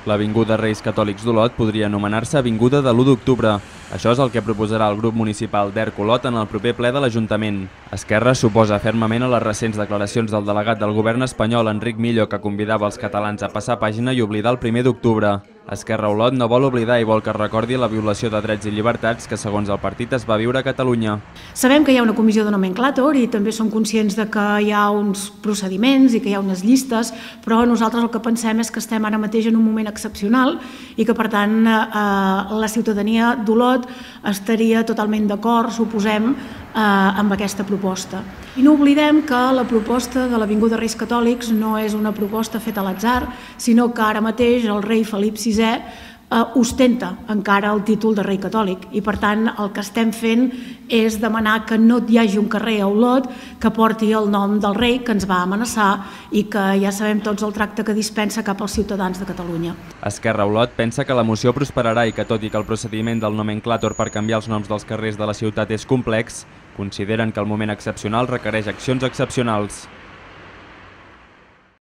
L'avinguda Reis Catòlics d'Olot podria anomenar-se Avinguda de l'1 d'octubre. Això és el que proposarà el grup municipal d'ERC Olot en el proper ple de l'Ajuntament. Esquerra s'oposa fermament a les recents declaracions del delegat del govern espanyol, Enric Millo, que convidava els catalans a passar pàgina i oblidar el 1 d'octubre. Esquerra Olot no vol oblidar i vol que es recordi la violació de drets i llibertats que, segons el partit, es va viure a Catalunya. Sabem que hi ha una comissió de nomenclàtor i també som conscients de que hi ha uns procediments i que hi ha unes llistes, però nosaltres el que pensem és que estem ara mateix en un moment excepcional i que, per tant, la ciutadania d'Olot estaria totalment d'acord, suposem, amb aquesta proposta. I no oblidem que la proposta de l'Avinguda Reis Catòlics no és una proposta feta a l'atzar, sinó que ara mateix el rei Felip VI ostenta encara el títol de rei catòlic i, per tant, el que estem fent és demanar que no hi hagi un carrer a Olot que porti el nom del rei que ens va amenaçar i que ja sabem tots el tracte que dispensa cap als ciutadans de Catalunya. Esquerra Olot pensa que la moció prosperarà i que, tot i que el procediment del nomenclàtor per canviar els noms dels carrers de la ciutat és complex, consideren que el moment excepcional requereix accions excepcionals.